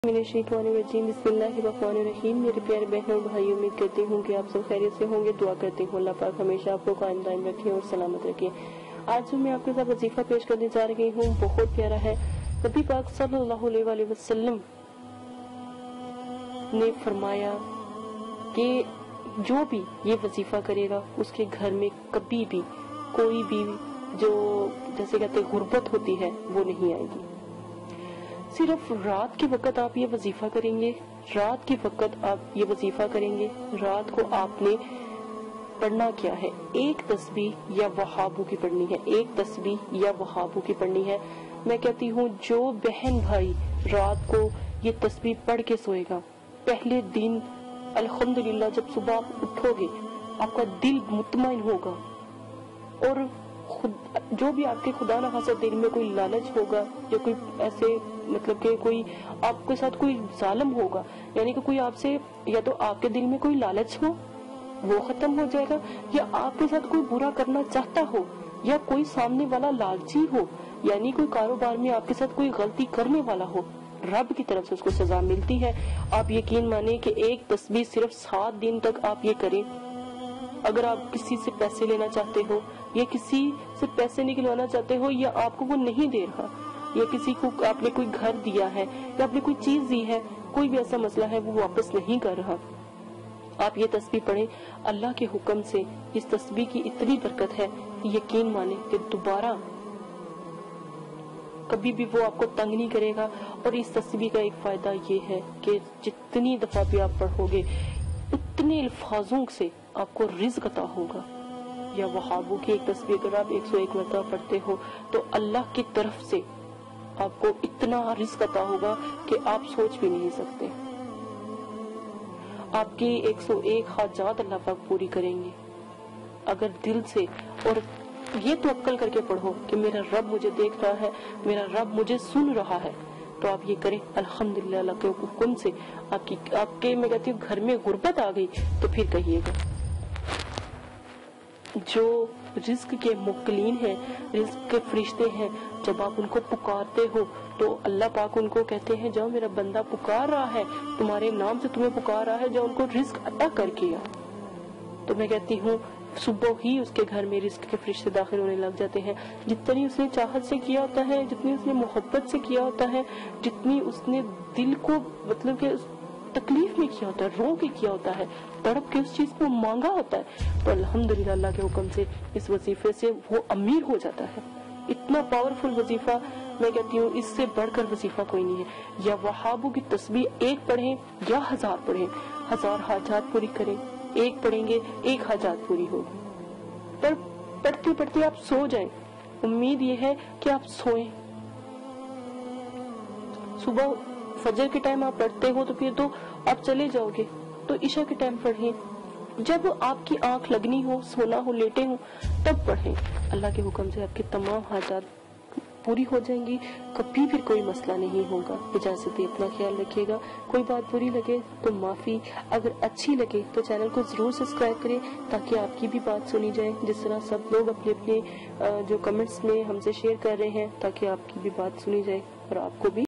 बिस्मिल्लाहिर्रहमानिर्रहीम। मेरे प्यारे बहनों और भाइयों, उम्मीद करती हूँ कि आप सब खैरियत से होंगे। दुआ करती हूँ अल्लाह पाक हमेशा आपको कायम दायम रखे और सलामत रखे। आज जो मैं आपके साथ वजीफा पेश करने जा रही हूँ बहुत प्यारा है। नबी पाक सल्लल्लाहु अलैहि वसल्लम ने फरमाया कि जो भी ये वजीफा करेगा उसके घर में कभी भी कोई भी जो जैसे कहते गुर्बत होती है वो नहीं आएगी। सिर्फ रात के वक्त आप ये वजीफा करेंगे, रात के वक्त आप ये वजीफा करेंगे। रात को आपने पढ़ना क्या है, एक तस्बीह या वहाबू की पढ़नी है, एक तस्बीह या वहाबू की पढ़नी है। मैं कहती हूँ जो बहन भाई रात को ये तस्बीह पढ़ के सोएगा, पहले दिन अल्हम्दुलिल्लाह जब सुबह आप उठोगे आपका दिल मुतमईन होगा। और खुद जो भी आपके खुदा न खासा दिल में कोई लालच होगा या कोई ऐसे मतलब कि कोई आपके साथ कोई जालिम होगा, यानी कि कोई आपसे या तो आपके दिल में कोई लालच हो वो खत्म हो जाएगा, या आपके साथ कोई बुरा करना चाहता हो, या कोई सामने वाला लालची हो, यानी कोई कारोबार में आपके साथ कोई गलती करने वाला हो, रब की तरफ से उसको सजा मिलती है। आप यकीन माने कि एक तस्बीह सिर्फ 7 दिन तक आप ये करें। अगर आप किसी से पैसे लेना चाहते हो या किसी से पैसे निकलवाना चाहते हो, या आपको वो नहीं दे रहा, या किसी को आपने कोई घर दिया है या आपने कोई चीज दी है, कोई भी ऐसा मसला है वो वापस नहीं कर रहा, आप ये तस्बीह पढ़ें। अल्लाह के हुक्म से इस तस्बीह की इतनी बरकत है कि यकीन माने कि दोबारा कभी भी वो आपको तंग नहीं करेगा। और इस तस्बीह का एक फायदा ये है कि जितनी दफा भी आप पढ़ोगे उतने अल्फाजों से आपको रिज़्क अता होगा। या वहाबू की एक तस्बीह अगर आप 101 मरतबा पढ़ते हो तो अल्लाह की तरफ से आपको इतना रिज़्क अता होगा कि आप सोच भी नहीं सकते। आपकी 101 हाजात अल्लाह पाक पूरी करेंगे अगर दिल से। और ये तो अक्ल करके पढ़ो कि मेरा रब मुझे देख रहा है, मेरा रब मुझे सुन रहा है, तो आप ये करें। अल्हम्दुलिल्लाह अल्लाह के हुक्म से आपके मैं कहती हूँ घर में गुर्बत आ गई तो फिर कहिएगा। जो रिस्क के मुक्लिन हैं, रिस्क के फरिश्ते हैं, जब आप उनको पुकारते हो तो अल्लाह पाक उनको कहते हैं जाओ मेरा बंदा पुकार रहा है, तुम्हारे नाम से तुम्हें पुकार रहा है, जाओ उनको रिस्क अता करके आओ। तो मैं कहती हूँ सुबह ही उसके घर में रिस्क के फरिश्ते दाखिल होने लग जाते हैं। जितनी उसने चाहत से किया होता है, जितनी उसने मोहब्बत से किया होता है, जितनी उसने दिल को मतलब कि तकलीफ में किया होता है, रो के किया होता है, तड़प के उस चीज को मांगा होता है, तो अल्हम्दुलिल्लाह अल्लाह के हुक्म से इस वजीफे से वो अमीर हो जाता है। इतना पावरफुल वजीफा, मैं कहती हूँ इससे बढ़कर वजीफा कोई नहीं है। या वहाबू की तस्बीह एक पढ़ें या 1000 पढ़ें, 1000 हाजात पूरी करें। एक पढ़ेंगे 1 हाजात पूरी होगी। पर पढ़ते पढ़ते आप सो जाएं, उम्मीद ये है कि आप सोएं। सुबह फजर के टाइम आप पढ़ते हो तो फिर तो आप चले जाओगे, तो इशा के टाइम पढ़ें। जब आपकी आंख लगनी हो, सोना हो, लेटे हो, तब पढ़ें। अल्लाह के हुक्म से आपकी तमाम हाजात पूरी हो जाएंगी, कभी फिर कोई मसला नहीं होगा। इजाजत दे, अपना ख्याल रखिएगा। कोई बात बुरी लगे तो माफी, अगर अच्छी लगे तो चैनल को जरूर सब्सक्राइब करें ताकि आपकी भी बात सुनी जाए, जिस तरह सब लोग अपने अपने जो कमेंट्स में हमसे शेयर कर रहे हैं, ताकि आपकी भी बात सुनी जाए और आपको भी